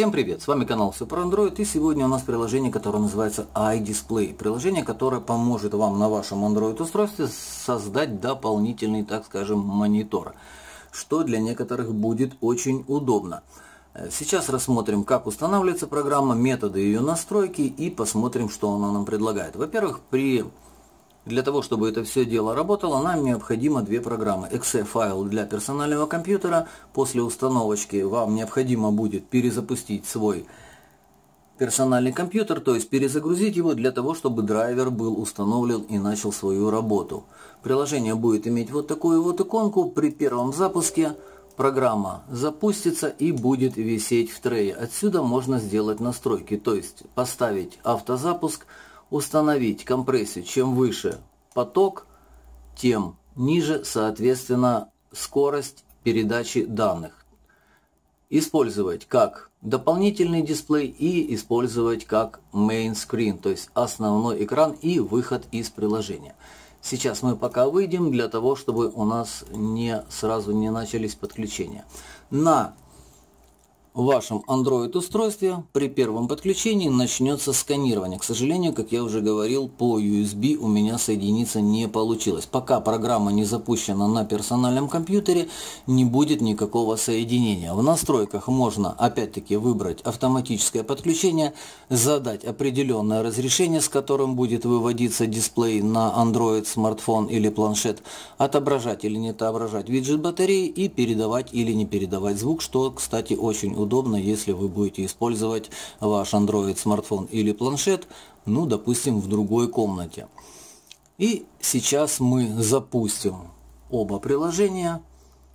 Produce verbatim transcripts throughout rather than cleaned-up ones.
Всем привет, с вами канал Все про Android, и сегодня у нас приложение, которое называется iDisplay. Приложение, которое поможет вам на вашем Android устройстве создать дополнительный, так скажем, монитор, что для некоторых будет очень удобно. Сейчас рассмотрим, как устанавливается программа, методы ее настройки и посмотрим, что она нам предлагает. Во-первых, при... для того, чтобы это все дело работало, нам необходимо две программы. эксе файл для персонального компьютера. После установочки вам необходимо будет перезапустить свой персональный компьютер, то есть перезагрузить его для того, чтобы драйвер был установлен и начал свою работу. Приложение будет иметь вот такую вот иконку. При первом запуске программа запустится и будет висеть в трее. Отсюда можно сделать настройки, то есть поставить автозапуск, установить компрессию. Чем выше поток, тем ниже, соответственно, скорость передачи данных. Использовать как дополнительный дисплей и использовать как main screen, то есть основной экран и выход из приложения. Сейчас мы пока выйдем для того, чтобы у нас не сразу не начались подключения. На В вашем Android устройстве при первом подключении начнется сканирование. К сожалению, как я уже говорил, по ю эс би у меня соединиться не получилось. Пока программа не запущена на персональном компьютере, не будет никакого соединения. В настройках можно опять-таки выбрать автоматическое подключение, задать определенное разрешение, с которым будет выводиться дисплей на Android, смартфон или планшет, отображать или не отображать виджет батареи и передавать или не передавать звук, что, кстати, очень удобно, если вы будете использовать ваш Android, смартфон или планшет, ну, допустим, в другой комнате. И сейчас мы запустим оба приложения.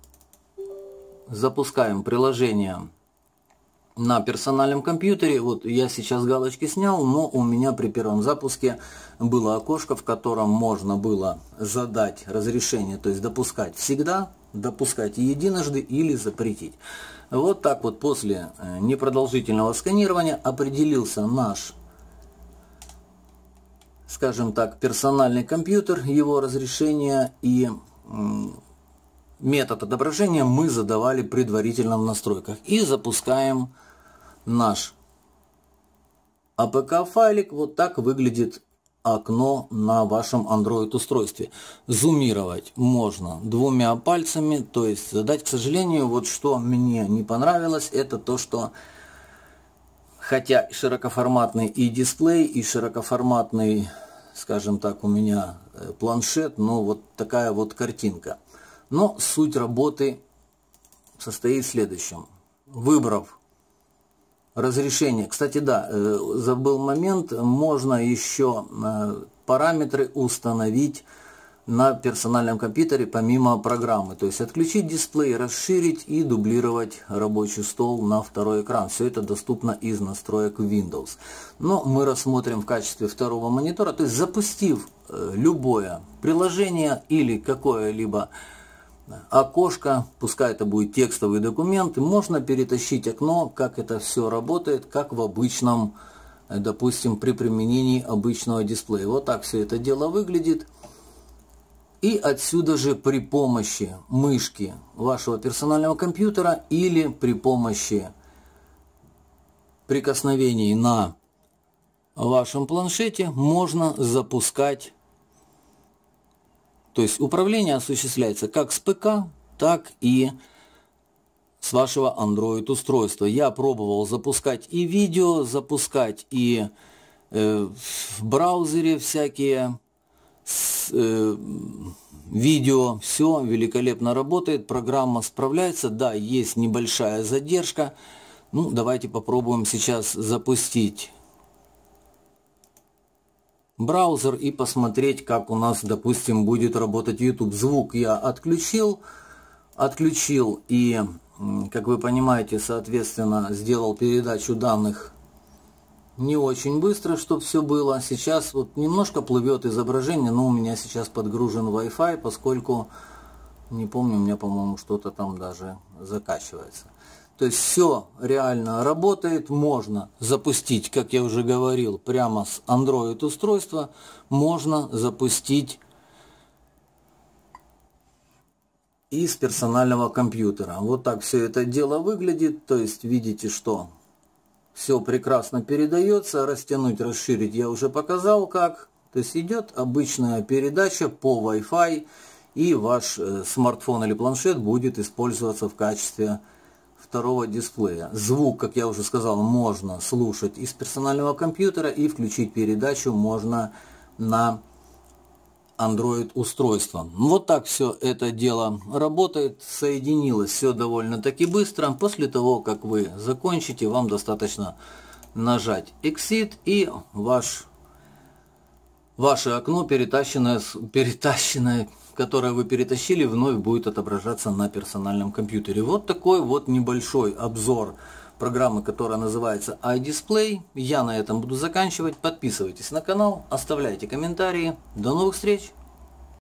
Запускаем приложение на персональном компьютере. Вот я сейчас галочки снял, но у меня при первом запуске было окошко, в котором можно было задать разрешение, то есть допускать всегда, допускать единожды или запретить. Вот так вот после непродолжительного сканирования определился наш, скажем так, персональный компьютер, его разрешение и метод отображения мы задавали предварительно в настройках. И запускаем наш эй пи кей-файлик. Вот так выглядит окно на вашем Android устройстве. Зумировать можно двумя пальцами, то есть задать. К сожалению, вот что мне не понравилось, это то, что хотя и широкоформатный и дисплей, и широкоформатный, скажем так, у меня планшет, но вот такая вот картинка. Но суть работы состоит в следующем. Выбрав разрешение, кстати, да, забыл момент, можно еще параметры установить на персональном компьютере помимо программы. То есть отключить дисплей, расширить и дублировать рабочий стол на второй экран. Все это доступно из настроек Windows. Но мы рассмотрим в качестве второго монитора, то есть запустив любое приложение или какое-либо окошко, пускай это будет текстовый документ, можно перетащить окно, как это все работает, как в обычном, допустим, при применении обычного дисплея. Вот так все это дело выглядит. И отсюда же при помощи мышки вашего персонального компьютера или при помощи прикосновений на вашем планшете можно запускать. То есть управление осуществляется как с ПК, так и с вашего Android устройства. Я пробовал запускать и видео, запускать и э, в браузере всякие с, э, видео. Все великолепно работает, программа справляется. Да, есть небольшая задержка. Ну, давайте попробуем сейчас запустить браузер и посмотреть, как у нас, допустим, будет работать YouTube. Звук я отключил, отключил и, как вы понимаете, соответственно, сделал передачу данных не очень быстро, чтобы все было. Сейчас вот немножко плывет изображение, но у меня сейчас подгружен Wi-Fi, поскольку, не помню, у меня, по-моему, что-то там даже закачивается. То есть все реально работает, можно запустить, как я уже говорил, прямо с Android устройства, можно запустить из персонального компьютера. Вот так все это дело выглядит, то есть видите, что Все прекрасно передается. Растянуть, расширить я уже показал как. То есть идет обычная передача по Wi-Fi, и ваш э, смартфон или планшет будет использоваться в качестве второго дисплея. Звук, как я уже сказал, можно слушать из персонального компьютера, и включить передачу можно на Android устройство. Вот так все это дело работает. Соединилось все довольно-таки быстро. После того, как вы закончите, вам достаточно нажать Exit, и ваш, ваше окно, перетащенное, перетащенное, которое вы перетащили, вновь будет отображаться на персональном компьютере. Вот такой вот небольшой обзор программы, которая называется iDisplay. Я на этом буду заканчивать. Подписывайтесь на канал, оставляйте комментарии. До новых встреч!